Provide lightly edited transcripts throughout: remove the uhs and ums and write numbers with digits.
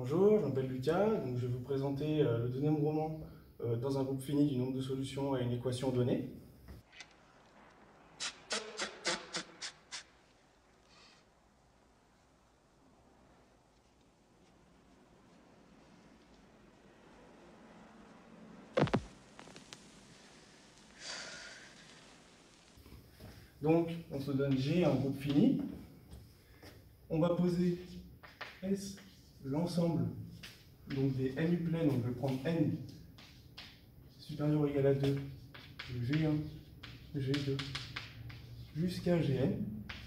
Bonjour, je m'appelle Lucas, donc je vais vous présenter le deuxième roman dans un groupe fini du nombre de solutions à une équation donnée. Donc, on se donne G, un groupe fini. On va poser S, l'ensemble donc des n pleines, donc je vais prendre n supérieur ou égal à 2, G1, G2, jusqu'à Gn.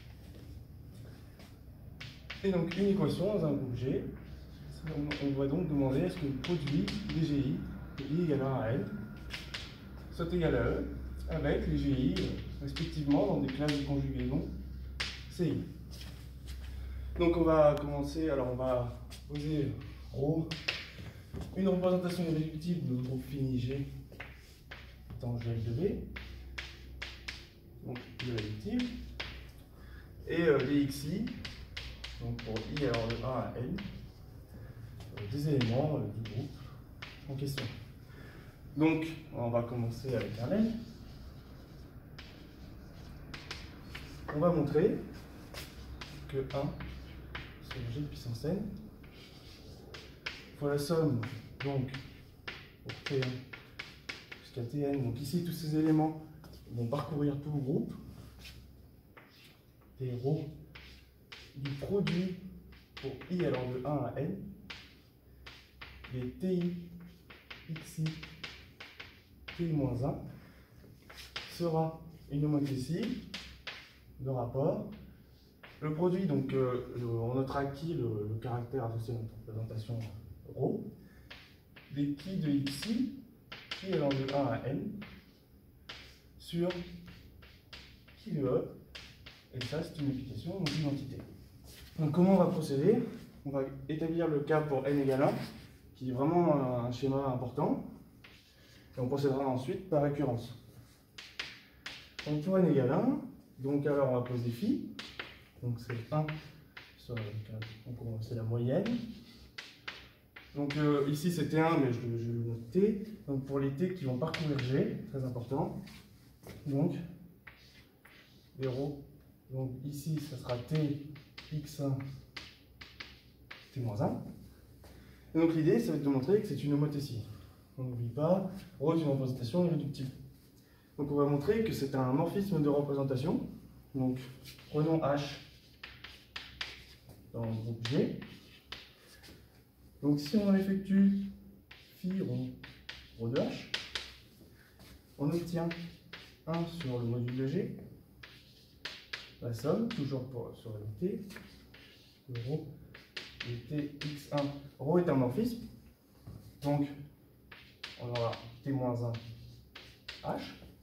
Et donc une équation dans un groupe G, on va donc demander est-ce que le produit des GI, I égale à 1 à N, soit égal à E, avec les GI respectivement dans des classes de conjugaison CI. Donc on va commencer, alors on va poser ρ, une représentation irréductible de notre groupe fini G tangente de B, donc irréductible, et les xi, donc pour I alors de 1 à N, des éléments du groupe en question. Donc on va commencer avec un N. On va montrer que 1 sur G puissance n fois la somme donc pour T1 jusqu'à Tn. Donc ici tous ces éléments vont parcourir tout le groupe. T ρ du produit pour I alors de 1 à n des Ti xi Ti-1 sera une homothétie de rapport. Le produit, donc on notera qui le caractère associé à notre représentation ρ, des qui de xi, qui allant de 1 à n, sur qui de e, et ça c'est une application donc d'identité. Donc comment on va procéder? On va établir le cas pour n égale 1, qui est vraiment un schéma important, et on procédera ensuite par récurrence. Donc pour n égale 1, donc alors on va poser phi, donc c'est 1 sur c'est la moyenne. Donc ici c'est T1, mais je le note T. Donc pour les T qui vont parcourir G, très important. Donc 0. Donc ici ça sera T x1 T-1. Et donc l'idée ça va être de montrer que c'est une homothétie. On n'oublie pas, ρ est une représentation irréductible. Donc on va montrer que c'est un morphisme de représentation. Donc prenons H dans le groupe G. Donc si on effectue phi ρ de H, on obtient 1 sur le module de G, la somme, toujours sur le T, le ρ, le T x1, ρ est un morphisme, donc on aura T-1 H.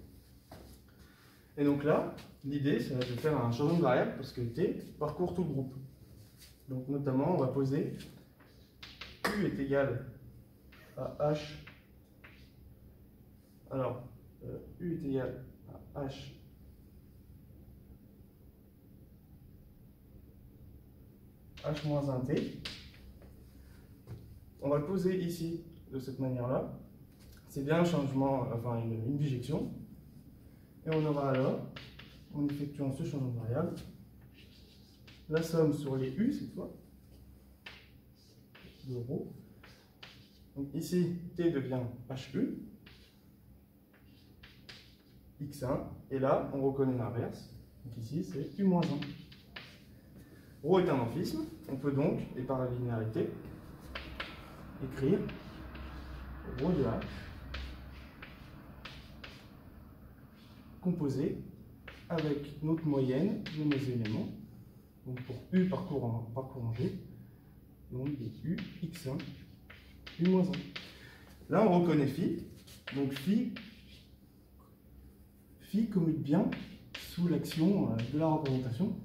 Et donc là, l'idée c'est de faire un changement de variable parce que T parcourt tout le groupe. Donc notamment, on va poser U est égal à H. Alors, U est égal à H H-1T. On va le poser ici de cette manière-là. C'est bien un changement, enfin une bijection. Et on aura alors, en effectuant ce changement de variable, la somme sur les U cette fois, de ρ. Donc ici, T devient HU, x1, et là, on reconnaît l'inverse. Donc ici, c'est U-1. ρ est un morphisme, on peut donc, et par la linéarité, écrire ρ de H composé avec notre moyenne de nos éléments. Donc pour U parcourant G, donc des U, x1, U-1. Là, on reconnaît phi. Donc phi commute bien sous l'action de la représentation.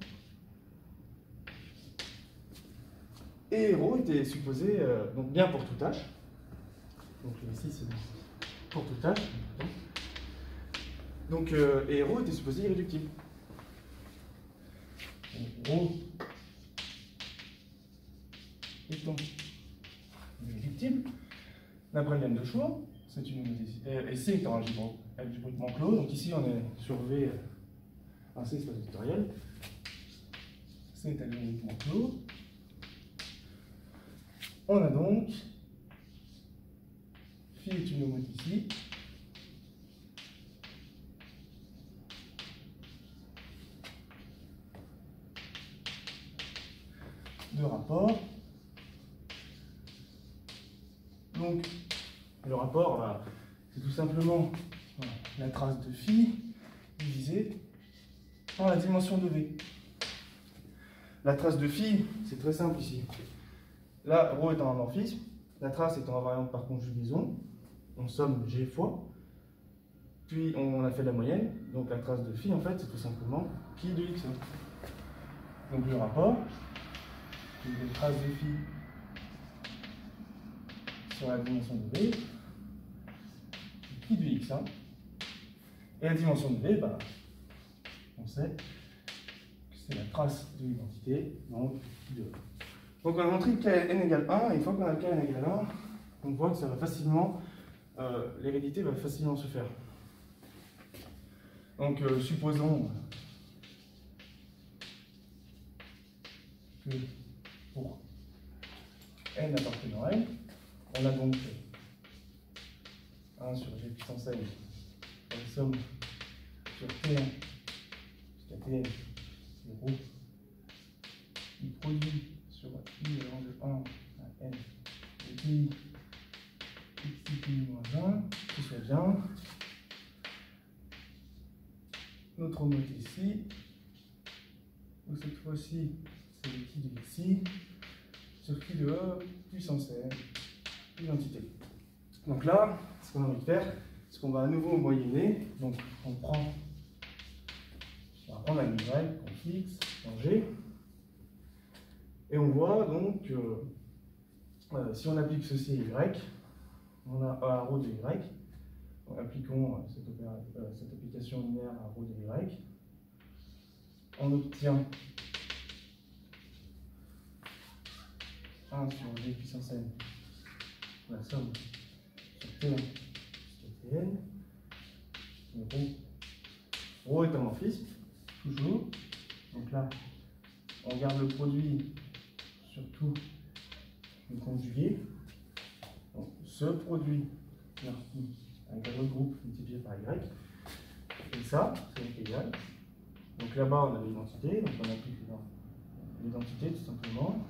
Et ρ était supposé donc bien pour tout H. Donc ici, c'est pour tout H. Donc, et ρ était supposé irréductible. Donc, ρ étant D'après le lemme de choix, c'est une homothétie. Et C est un algébriquement clos. Donc ici, on est sur V, un C espace vectoriel. C est algébriquement clos. On a donc phi est une homothétie de rapport. Donc, le rapport, c'est tout simplement la trace de phi divisée par la dimension de V. La trace de phi, c'est très simple ici. Là, ρ étant un amorphisme, la trace étant invariante par conjugaison, on somme G fois, puis on a fait la moyenne, donc la trace de phi, en fait, c'est tout simplement pi de x. Donc le rapport, c'est la trace de phi sur la dimension de V, pi de x. Et la dimension de V, on sait que c'est la trace de l'identité, donc pi de V. Donc on a montré que n égale 1, et une fois qu'on a k n égale 1, on voit que ça va facilement, l'hérédité va facilement se faire. Donc supposons que pour n appartenant à n, on a donc 1 sur g puissance n, la somme sur T1 jusqu'à Tn, 0, du produit sur i allant de 1 à n de pi xi moins 1, que ce soit bien. Notre homothétie, où cette fois-ci c'est le qui de xi sur qui de e puissance n, l'identité. Donc là, ce qu'on a envie de faire, c'est qu'on va à nouveau moyenner. Donc on va prendre un y qu'on fixe en g. Et on voit donc que si on applique ceci à y, on a a rho de y. Donc, appliquons cette application linéaire à rho de y. On obtient 1 sur g puissance n, la somme sur T1 jusqu'à Tn. Rho est un morphisme, toujours. Donc là, on garde le produit sur tout le conjugué. Donc, ce produit avec un autre groupe multiplié par y. Et ça, c'est donc égal. Donc là-bas, on a l'identité, donc on applique l'identité tout simplement.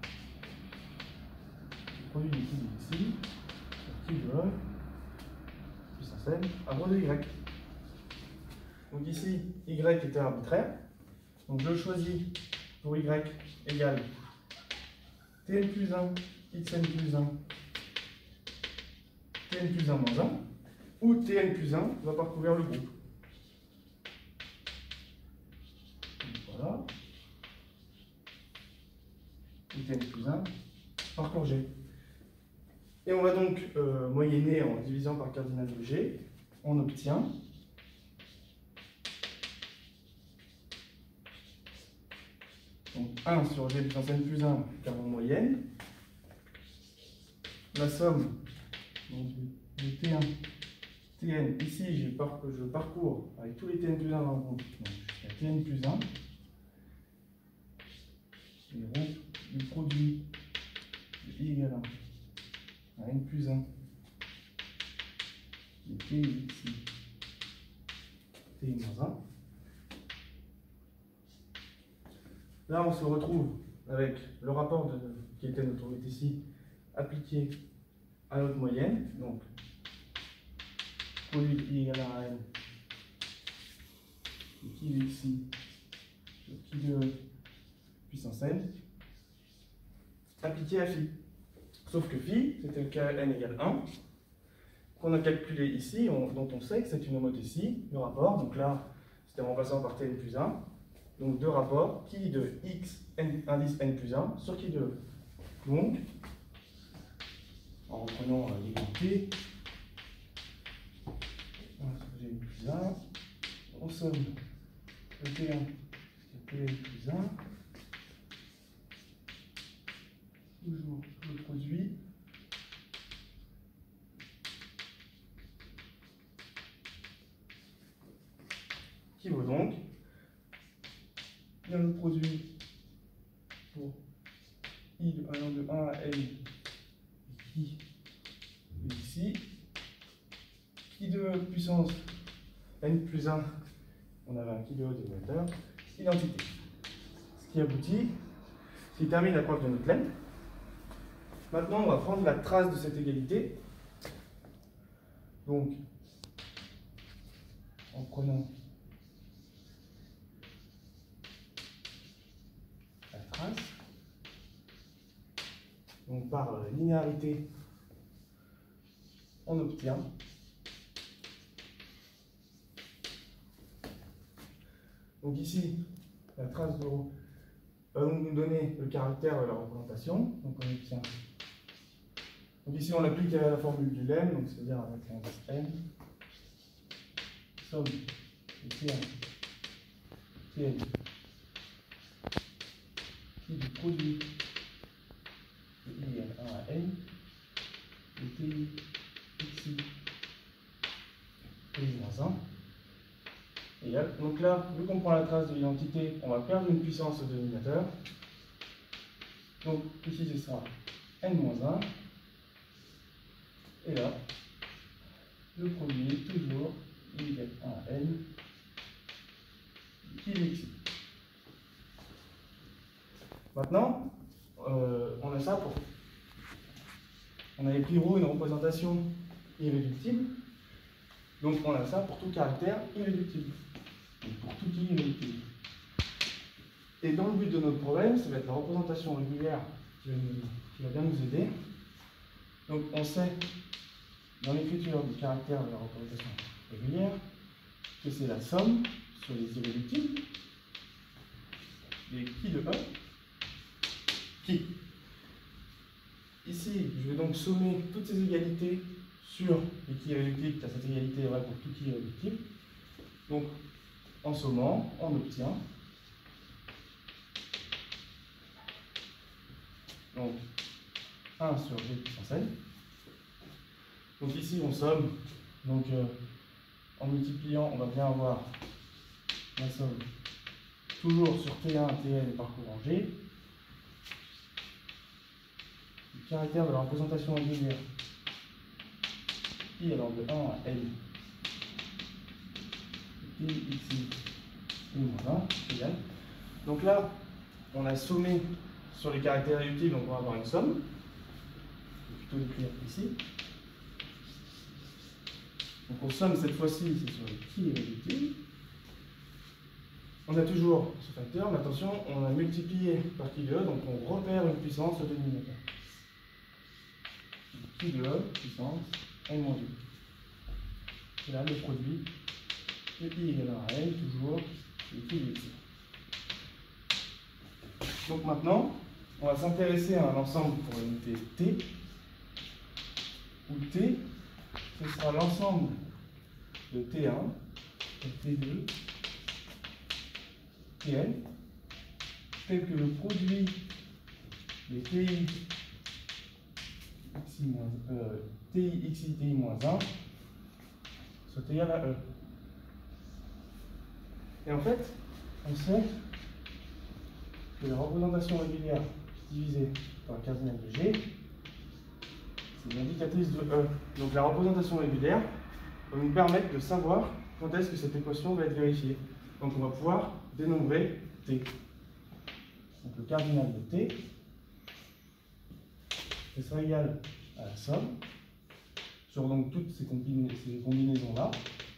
Le produit du qui de ici, sur qui de e, puissance n, à rho de y. Donc ici, y était arbitraire. Donc je choisis pour y égale Tn plus 1, xn plus 1, Tn plus 1 moins 1, où Tn plus 1 va parcourir le groupe. Donc voilà. Où Tn plus 1 parcourt G. Et on va donc moyenner en divisant par cardinal de G. On obtient donc 1 sur G puissance n plus 1 car on moyenne. La somme donc, de T1, Tn, ici je parcours avec tous les Tn plus 1 dans le groupe, donc jusqu'à Tn plus 1, et rho du produit de i égale 1 à n plus 1 de t ici, t moins 1. Là on se retrouve avec le rapport qui était notre homothétie appliqué à notre moyenne, donc produit de i égale à n, de qui de ici, de qui de puissance n, appliqué à phi. Sauf que phi, c'était le cas n égale 1, qu'on a calculé ici, dont on sait que c'est une homothétie, le rapport, donc là, c'était en remplaçant par tn plus 1, donc deux rapports, qui de x indice n plus 1 sur qui de e. Donc, en reprenant l'égalité, 1 sur g plus 1, on somme le T1 sur Tn plus 1, toujours le produit qui vaut donc bien le produit pour I de 1 de 1 à N qui est ici, qui de puissance N plus 1, on avait un qui de haut dénominateur, identité. Ce qui aboutit, ce qui termine la preuve de notre lemme. Maintenant, on va prendre la trace de cette égalité. Donc, en prenant la trace, donc par linéarité, on obtient donc ici la trace de ρ va nous donner le caractère de la représentation. Donc on obtient. Donc ici on applique la formule du lemme, donc c'est-à-dire avec l'indice n somme de Tn Tn qui du produit de I égale 1 à n de Ti xi Ti-1 égale. Donc là, vu qu'on prend la trace de l'identité, on va perdre une puissance au dénominateur. Donc ici ce sera n-1. Et là, le produit est toujours I égale 1 à n qui est xi. Maintenant, on a ça pour. On avait pris ρ une représentation irréductible. Donc on a ça pour tout caractère irréductible. Donc pour tout qui est irréductible. Et dans le but de notre problème, ça va être la représentation régulière qui va bien nous aider. Donc on sait, dans l'écriture du caractère de la représentation régulière, que c'est la somme sur les irréductibles des qui de E qui. Ici, je vais donc sommer toutes ces égalités sur les qui irréductibles, car cette égalité est vraie pour tout qui est irréductible. Donc, en sommant, on obtient donc 1 sur G puissance n. Donc ici, on somme. Donc, en multipliant, on va bien avoir la somme toujours sur T1, Tn parcourant G. Le caractère de la représentation régulière I allant de 1 à n Ti xi I-1 égale. Donc là, on a sommé sur les caractères irréductibles, donc on va avoir une somme. Je vais plutôt l'écrire ici. Donc on somme cette fois-ci, c'est sur les qui irréductibles. On a toujours ce facteur, mais attention, on a multiplié par qui de E, donc on repère une puissance au dénominateur. Qui de E, puissance n-2. Et là, le produit de I égale à n, toujours, et qui de xi. Donc maintenant, on va s'intéresser à un ensemble pour unité T, où T, ce sera l'ensemble de T1, de T2, Tn, tel que le produit des Ti xi Ti-1 soit égal à E. Et en fait, on sait que la représentation régulière divisée par le cardinal de G, c'est l'indicatrice de E. Donc la représentation régulière va nous permettre de savoir quand est-ce que cette équation va être vérifiée. Donc on va pouvoir dénombrer T. Donc le cardinal de T, ce sera égal à la somme sur donc toutes ces combinaisons-là.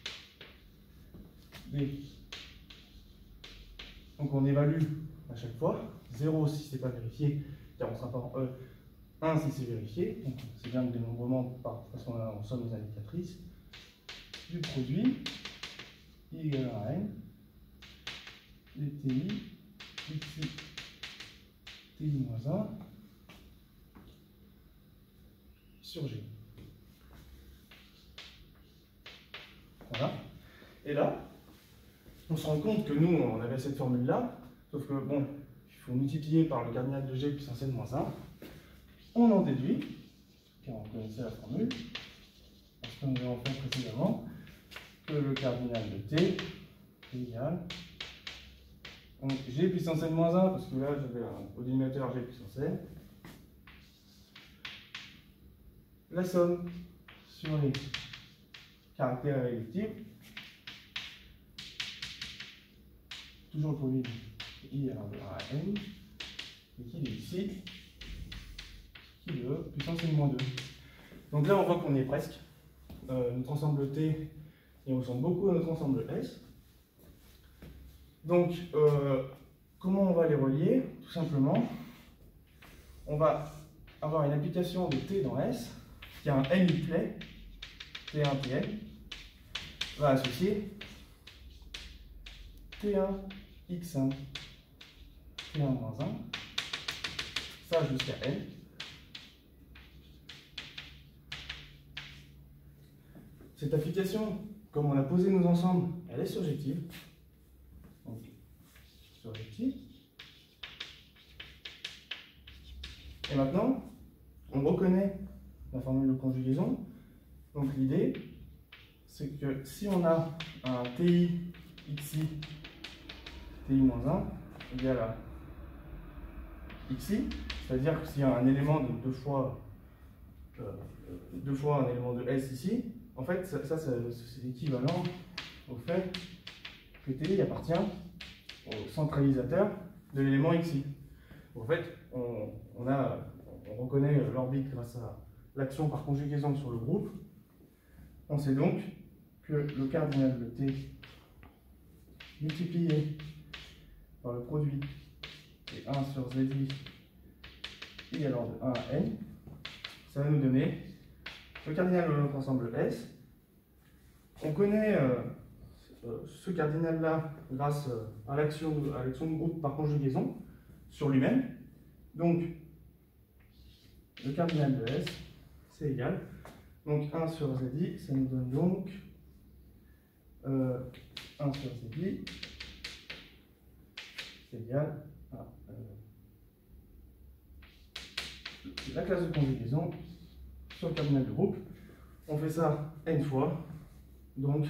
Donc on évalue à chaque fois, 0 si ce n'est pas vérifié, car on sera pas en E, 1 si c'est vérifié, donc c'est bien le dénombrement parce qu'on somme les indicatrices, du produit, I égale à n, des Ti, xi, Ti-1, sur G. Voilà. Et là, on se rend compte que nous, on avait cette formule-là, sauf que, bon, il faut multiplier par le cardinal de G puissance n-1. On en déduit, car on connaissait la formule, parce qu'on avait en fait précédemment, que le cardinal de T égale. Donc G puissance n moins 1, parce que là j'avais au dénominateur G puissance n. La somme sur les caractères irréductibles, toujours le produit de I alors de 1 à n, et qui est ici, qui est de puissance n moins 2. Donc là on voit qu'on est presque. Notre ensemble T, il ressemble beaucoup à notre ensemble S. Donc, comment on va les relier? Tout simplement, on va avoir une application de T dans S, qui a un n uniplet, T1, Tn, va associer T1, X1, T1 moins 1, ça jusqu'à N. Cette application, comme on a posé nos ensembles, elle est surjective. Donc, surjective. Et maintenant, on reconnaît la formule de conjugaison. Donc l'idée, c'est que si on a un TI, XI, TI-1 égale à XI, c'est-à-dire que s'il y a un élément de deux fois un élément de S ici, en fait, c'est équivalent au fait que TI appartient au centralisateur de l'élément XI. En fait, on reconnaît l'orbite grâce à l'action par conjugaison sur le groupe. On sait donc que le cardinal de T multiplié par le produit et 1 sur ZI et alors de 1 à n, ça va nous donner le cardinal de notre ensemble S. On connaît ce cardinal-là grâce à l'action de groupe par conjugaison sur lui-même. Donc, le cardinal de S, c'est égal. Donc 1 sur ZI, ça nous donne donc 1 sur ZI, c'est égal à la classe de conjugaison sur le cardinal de groupe. On fait ça n fois. Donc,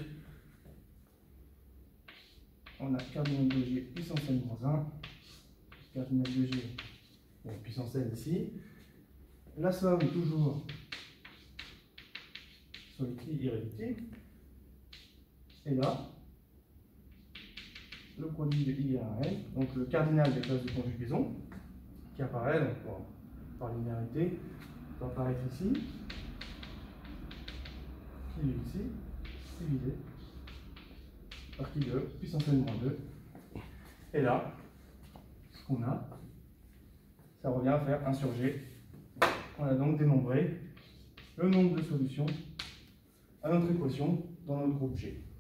on a cardinal de G puissance n-1, cardinal de G puissance n ici. La somme toujours sur le tri irréductible. Et là, le produit de I à n, donc le cardinal des classes de conjugaison, qui apparaît donc, par linéarité, va apparaître ici, qui est ici, divisé par qui de puissance n-2. Et là, ce qu'on a, ça revient à faire 1 sur G. On a donc dénombré le nombre de solutions à notre équation dans notre groupe G.